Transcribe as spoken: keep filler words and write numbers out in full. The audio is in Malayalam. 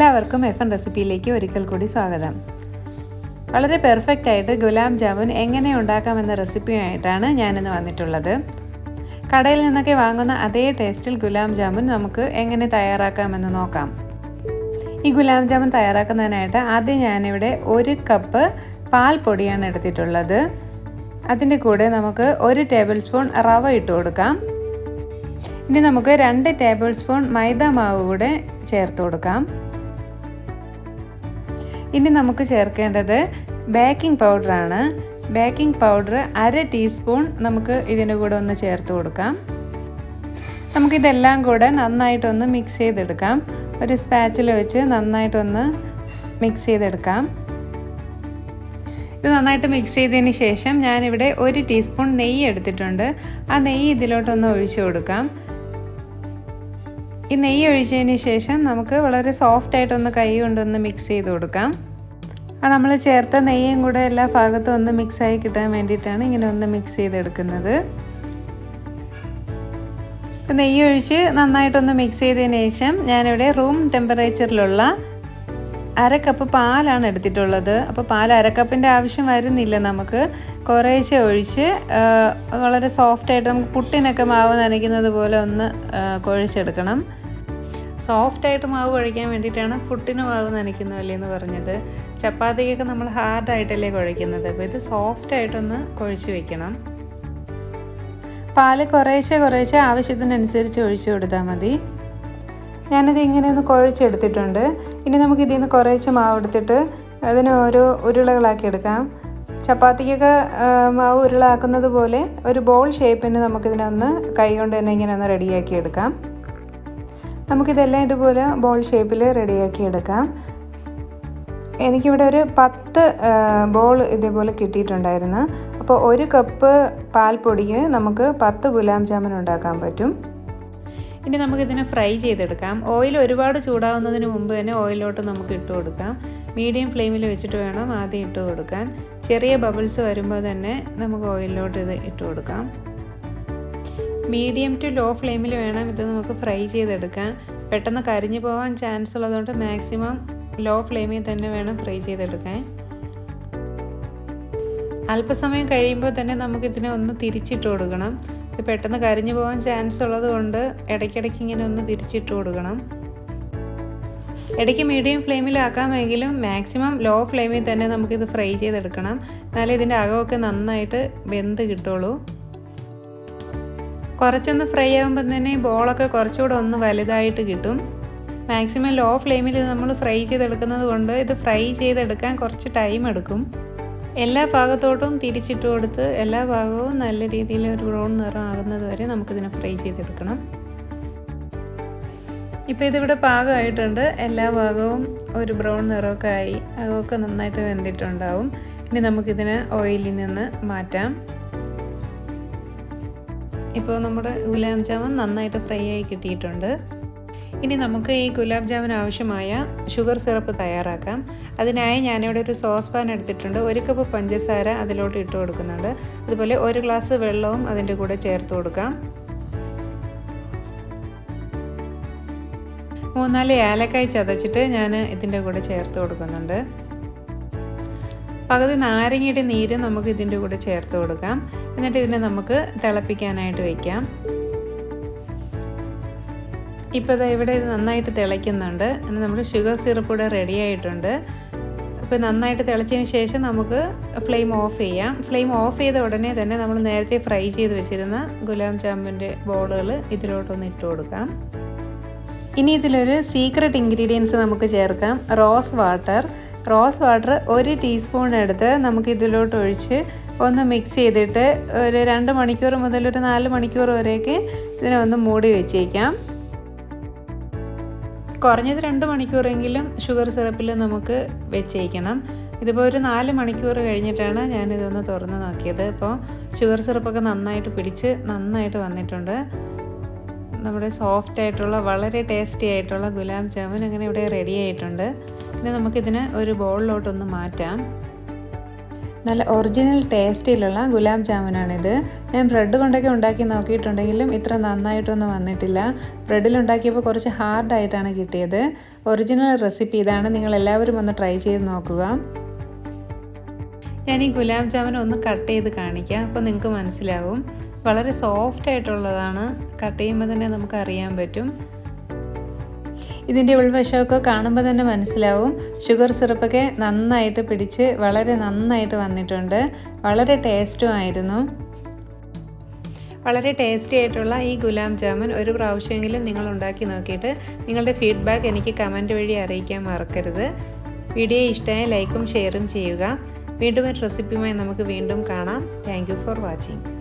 എല്ലാവർക്കും എഫ് എൻ റെസിപ്പിയിലേക്ക് ഒരിക്കൽ കൂടി സ്വാഗതം. വളരെ പെർഫെക്റ്റ് ആയിട്ട് ഗുലാബ് ജാമുൻ എങ്ങനെ ഉണ്ടാക്കാമെന്ന റെസിപ്പിയായിട്ടാണ് ഞാനിന്ന് വന്നിട്ടുള്ളത്. കടയിൽ നിന്നൊക്കെ വാങ്ങുന്ന അതേ ടേസ്റ്റിൽ ഗുലാബ് ജാമുൻ നമുക്ക് എങ്ങനെ തയ്യാറാക്കാമെന്ന് നോക്കാം. ഈ ഗുലാബ് ജാമുൻ തയ്യാറാക്കുന്നതിനായിട്ട് ആദ്യം ഞാനിവിടെ ഒരു കപ്പ് പാൽ പൊടിയാണ് എടുത്തിട്ടുള്ളത്. അതിൻ്റെ കൂടെ നമുക്ക് ഒരു ടേബിൾ സ്പൂൺ റവ ഇട്ട് കൊടുക്കാം. ഇനി നമുക്ക് രണ്ട് ടേബിൾ സ്പൂൺ മൈദ മാവ് കൂടെ ചേർത്ത് കൊടുക്കാം. ഇനി നമുക്ക് ചേർക്കേണ്ടത് ബേക്കിംഗ് പൗഡറാണ്. ബേക്കിംഗ് പൗഡർ അര ടീസ്പൂൺ നമുക്ക് ഇതിൻ്റെ കൂടെ ഒന്ന് ചേർത്ത് കൊടുക്കാം. നമുക്കിതെല്ലാം കൂടെ നന്നായിട്ടൊന്ന് മിക്സ് ചെയ്തെടുക്കാം. ഒരു സ്പാച്ചിൽ വെച്ച് നന്നായിട്ടൊന്ന് മിക്സ് ചെയ്തെടുക്കാം. ഇത് നന്നായിട്ട് മിക്സ് ചെയ്തതിന് ശേഷം ഞാനിവിടെ ഒരു ടീസ്പൂൺ നെയ്യ് എടുത്തിട്ടുണ്ട്. ആ നെയ്യ് ഇതിലോട്ടൊന്ന് ഒഴിച്ചു കൊടുക്കാം. ഈ നെയ്യ് ഒഴിച്ചതിന് ശേഷം നമുക്ക് വളരെ സോഫ്റ്റായിട്ടൊന്ന് കൈ കൊണ്ടൊന്ന് മിക്സ് ചെയ്ത് കൊടുക്കാം. അത് നമ്മൾ ചേർത്ത നെയ്യും കൂടെ എല്ലാ ഭാഗത്തും ഒന്ന് മിക്സായി കിട്ടാൻ വേണ്ടിയിട്ടാണ് ഇങ്ങനെ ഒന്ന് മിക്സ് ചെയ്തെടുക്കുന്നത്. നെയ്യ് ഒഴിച്ച് നന്നായിട്ടൊന്ന് മിക്സ് ചെയ്തതിന് ശേഷം ഞാനിവിടെ റൂം ടെമ്പറേച്ചറിലുള്ള അര കപ്പ് പാലാണ് എടുത്തിട്ടുള്ളത്. അപ്പോൾ പാൽ അരക്കപ്പിൻ്റെ ആവശ്യം വരുന്നില്ല. നമുക്ക് കുറേശ്ശെ ഒഴിച്ച് വളരെ സോഫ്റ്റായിട്ട് നമുക്ക് പുട്ടിനൊക്കെ മാവ് നനയ്ക്കുന്നത് പോലെ ഒന്ന് കുഴച്ചെടുക്കണം. സോഫ്റ്റായിട്ട് മാവ് കുഴയ്ക്കാൻ വേണ്ടിയിട്ടാണ് പുട്ടിന് മാവ് നനയ്ക്കുന്നതല്ലേ എന്ന് പറഞ്ഞത്. ചപ്പാത്തിക്കൊക്കെ നമ്മൾ ഹാർഡായിട്ടല്ലേ കുഴയ്ക്കുന്നത്. അപ്പോൾ ഇത് സോഫ്റ്റായിട്ടൊന്ന് കുഴച്ച് വയ്ക്കണം. പാല് കുറേശ്ശെ കുറേശ്ശെ ആവശ്യത്തിനനുസരിച്ച് ഒഴിച്ചു കൊടുത്താൽ മതി. ഞാനിത് ഇങ്ങനെ ഒന്ന് കുഴച്ചെടുത്തിട്ടുണ്ട്. ഇനി നമുക്ക് ഇതിൽ നിന്ന് കുറേശ്ശെ മാവ് എടുത്തിട്ട് അതിന് ഓരോ ഉരുളകളാക്കി എടുക്കാം. ചപ്പാത്തിക്കൊക്കെ മാവ് ഉരുളാക്കുന്നത് പോലെ ഒരു ബോൾ ഷേപ്പിന് നമുക്കിതിനൊന്ന് കൈ കൊണ്ട് തന്നെ ഇങ്ങനെ ഒന്ന് റെഡിയാക്കി എടുക്കാം. നമുക്കിതെല്ലാം ഇതുപോലെ ബോൾ ഷേപ്പിൽ റെഡിയാക്കി എടുക്കാം. എനിക്കിവിടെ ഒരു പത്ത് ബോൾ ഇതേപോലെ കിട്ടിയിട്ടുണ്ടായിരുന്നു. അപ്പോൾ ഒരു കപ്പ് പാൽപ്പൊടിക്ക് നമുക്ക് പത്ത് ഗുലാബ് ജാമുൻ ഉണ്ടാക്കാൻ പറ്റും. ഇനി നമുക്കിതിനെ ഫ്രൈ ചെയ്തെടുക്കാം. ഓയിൽ ഒരുപാട് ചൂടാവുന്നതിന് മുമ്പ് തന്നെ ഓയിലോട്ട് നമുക്ക് ഇട്ട് കൊടുക്കാം. മീഡിയം ഫ്ലെയിമിൽ വെച്ചിട്ട് വേണം ആദ്യം ഇട്ട് കൊടുക്കാൻ. ചെറിയ ബബിൾസ് വരുമ്പോൾ തന്നെ നമുക്ക് ഓയിലിലോട്ട് ഇത് ഇട്ട് കൊടുക്കാം. മീഡിയം ടു ലോ ഫ്ലെയിമിൽ വേണം ഇത് നമുക്ക് ഫ്രൈ ചെയ്തെടുക്കാൻ. പെട്ടെന്ന് കരിഞ്ഞു പോകാൻ ചാൻസ് ഉള്ളതുകൊണ്ട് മാക്സിമം ലോ ഫ്ലെയിമിൽ തന്നെ വേണം ഫ്രൈ ചെയ്തെടുക്കാൻ. അല്പസമയം കഴിയുമ്പോൾ തന്നെ നമുക്കിതിനെ ഒന്ന് തിരിച്ചിട്ട് കൊടുക്കണം. ഇത് പെട്ടെന്ന് കരിഞ്ഞു പോകാൻ ചാൻസ് ഉള്ളത് കൊണ്ട് ഇടയ്ക്കിടയ്ക്ക് ഇങ്ങനെ ഒന്ന് തിരിച്ചിട്ട് കൊടുക്കണം. ഇടയ്ക്ക് മീഡിയം ഫ്ലെയിമിലാക്കാമെങ്കിലും മാക്സിമം ലോ ഫ്ലെയിമിൽ തന്നെ നമുക്കിത് ഫ്രൈ ചെയ്തെടുക്കണം. എന്നാലേ ഇതിൻ്റെ അകമൊക്കെ നന്നായിട്ട് വെന്ത് കിട്ടുള്ളൂ. കുറച്ചൊന്ന് ഫ്രൈ ആകുമ്പോൾ തന്നെ ബോളൊക്കെ കുറച്ചുകൂടെ ഒന്ന് വലുതായിട്ട് കിട്ടും. മാക്സിമം ലോ ഫ്ലെയിമിൽ നമ്മൾ ഫ്രൈ ചെയ്തെടുക്കുന്നത് കൊണ്ട് ഇത് ഫ്രൈ ചെയ്തെടുക്കാൻ കുറച്ച് ടൈം എടുക്കും. എല്ലാ ഭാഗത്തോട്ടും തിരിച്ചിട്ട് കൊടുത്ത് എല്ലാ ഭാഗവും നല്ല രീതിയിൽ ഒരു ബ്രൗൺ നിറം ആകുന്നത് വരെ നമുക്കിതിനെ ഫ്രൈ ചെയ്തെടുക്കണം. ഇപ്പോൾ ഇതിവിടെ പാകമായിട്ടുണ്ട്. എല്ലാ ഭാഗവും ഒരു ബ്രൗൺ നിറമൊക്കെ ആയി, അതൊക്കെ നന്നായിട്ട് വെന്തിട്ടുണ്ടാവും. ഇനി നമുക്കിതിനെ ഓയിലിൽ നിന്ന് മാറ്റാം. ഇപ്പോൾ നമ്മുടെ ഗുലാബ് ജാമുൻ നന്നായിട്ട് ഫ്രൈ ആയി കിട്ടിയിട്ടുണ്ട്. ഇനി നമുക്ക് ഈ ഗുലാബ് ജാമുൻ ആവശ്യമായ ഷുഗർ സിറപ്പ് തയ്യാറാക്കാം. അതിനായി ഞാനിവിടെ ഒരു സോസ് പാൻ എടുത്തിട്ടുണ്ട്. ഒരു കപ്പ് പഞ്ചസാര അതിലോട്ട് ഇട്ട് കൊടുക്കുന്നുണ്ട്. അതുപോലെ ഒരു ഗ്ലാസ് വെള്ളവും അതിൻ്റെ കൂടെ ചേർത്ത് കൊടുക്കാം. മൂന്നാല് ഏലക്കായ് ചതച്ചിട്ട് ഞാൻ ഇതിൻ്റെ കൂടെ ചേർത്ത് കൊടുക്കുന്നുണ്ട്. പകുതി നാരങ്ങയുടെ നീര് നമുക്ക് ഇതിൻ്റെ കൂടെ ചേർത്ത് കൊടുക്കാം. എന്നിട്ട് ഇതിനെ നമുക്ക് തിളപ്പിക്കാനായിട്ട് വയ്ക്കാം. ഇപ്പോൾ ഇതാ ഇവിടെ ഇത് നന്നായിട്ട് തിളയ്ക്കുന്നുണ്ട്. എന്നാൽ നമ്മുടെ ഷുഗർ സിറപ്പ് ഇവിടെ റെഡി ആയിട്ടുണ്ട്. അപ്പോൾ നന്നായിട്ട് തിളച്ചതിന് ശേഷം നമുക്ക് ഫ്ലെയിം ഓഫ് ചെയ്യാം. ഫ്ലെയിം ഓഫ് ചെയ്ത ഉടനെ തന്നെ നമ്മൾ നേരത്തെ ഫ്രൈ ചെയ്ത് വെച്ചിരുന്ന ഗുലാബ് ജാമുൻ്റെ ബോളുകൾ ഇതിലോട്ടൊന്ന് ഇട്ട് കൊടുക്കാം. ഇനി ഇതിലൊരു സീക്രട്ട് ഇൻഗ്രീഡിയൻസ് നമുക്ക് ചേർക്കാം. Rose water. റോസ് വാട്ടർ ഒരു ടീസ്പൂൺ എടുത്ത് നമുക്ക് ഇതിലോട്ട് ഒഴിച്ച് ഒന്ന് മിക്സ് ചെയ്തിട്ട് ഒരു രണ്ട് മണിക്കൂർ മുതൽ ഒരു നാല് മണിക്കൂർ വരെയൊക്കെ ഇതിനെ ഒന്ന് മൂടി വെച്ചേക്കാം. കുറഞ്ഞത് രണ്ട് മണിക്കൂറെങ്കിലും ഷുഗർ സിറപ്പിൽ നമുക്ക് വെച്ചേക്കണം. ഇതിപ്പോൾ ഒരു നാല് മണിക്കൂർ കഴിഞ്ഞിട്ടാണ് ഞാനിതൊന്ന് തുറന്ന് നോക്കിയത്. ഇപ്പോൾ ഷുഗർ സിറപ്പൊക്കെ നന്നായിട്ട് പിടിച്ച് നന്നായിട്ട് വന്നിട്ടുണ്ട്. നമ്മുടെ സോഫ്റ്റ് ആയിട്ടുള്ള വളരെ ടേസ്റ്റി ആയിട്ടുള്ള ഗുലാബ് ജാമുൻ അങ്ങനെ ഇവിടെ റെഡി ആയിട്ടുണ്ട്. ഇനി നമുക്കിതിന് ഒരു ബൗളിലോട്ടൊന്ന് മാറ്റാം. നല്ല ഒറിജിനൽ ടേസ്റ്റിലുള്ള ഗുലാബ് ജാമുനാണിത്. ഞാൻ ബ്രെഡ് കൊണ്ടൊക്കെ ഉണ്ടാക്കി നോക്കിയിട്ടുണ്ടെങ്കിലും ഇത്ര നന്നായിട്ടൊന്നും വന്നിട്ടില്ല. ബ്രെഡിലുണ്ടാക്കിയപ്പോൾ കുറച്ച് ഹാർഡായിട്ടാണ് കിട്ടിയത്. ഒറിജിനൽ റെസിപ്പി ഇതാണ്. നിങ്ങളെല്ലാവരും ഒന്ന് ട്രൈ ചെയ്ത് നോക്കുക. ഞാൻ ഈ ഗുലാബ് ജാമുൻ ഒന്ന് കട്ട് ചെയ്ത് കാണിക്കാം. അപ്പോൾ നിങ്ങൾക്ക് മനസ്സിലാവും. വളരെ സോഫ്റ്റ് ആയിട്ടുള്ളതാണ്. കട്ട് ചെയ്യുമ്പോൾ തന്നെ നമുക്ക് അറിയാൻ പറ്റും. ഇതിൻ്റെ ഉൾവശമൊക്കെ കാണുമ്പോൾ തന്നെ മനസ്സിലാവും. ഷുഗർ സിറപ്പൊക്കെ നന്നായിട്ട് പിടിച്ച് വളരെ നന്നായിട്ട് വന്നിട്ടുണ്ട്. വളരെ ടേസ്റ്റും ആയിരുന്നു. വളരെ ടേസ്റ്റി ആയിട്ടുള്ള ഈ ഗുലാബ് ജാമുൻ ഒരു പ്രാവശ്യമെങ്കിലും നിങ്ങൾ ഉണ്ടാക്കി നോക്കിയിട്ട് നിങ്ങളുടെ ഫീഡ്ബാക്ക് എനിക്ക് കമൻറ്റ് വഴി അറിയിക്കാൻ മറക്കരുത്. വീഡിയോ ഇഷ്ടമായ ലൈക്കും ഷെയറും ചെയ്യുക. വീണ്ടും ഒരു റെസിപ്പിയുമായി നമുക്ക് വീണ്ടും കാണാം. Thank you for watching.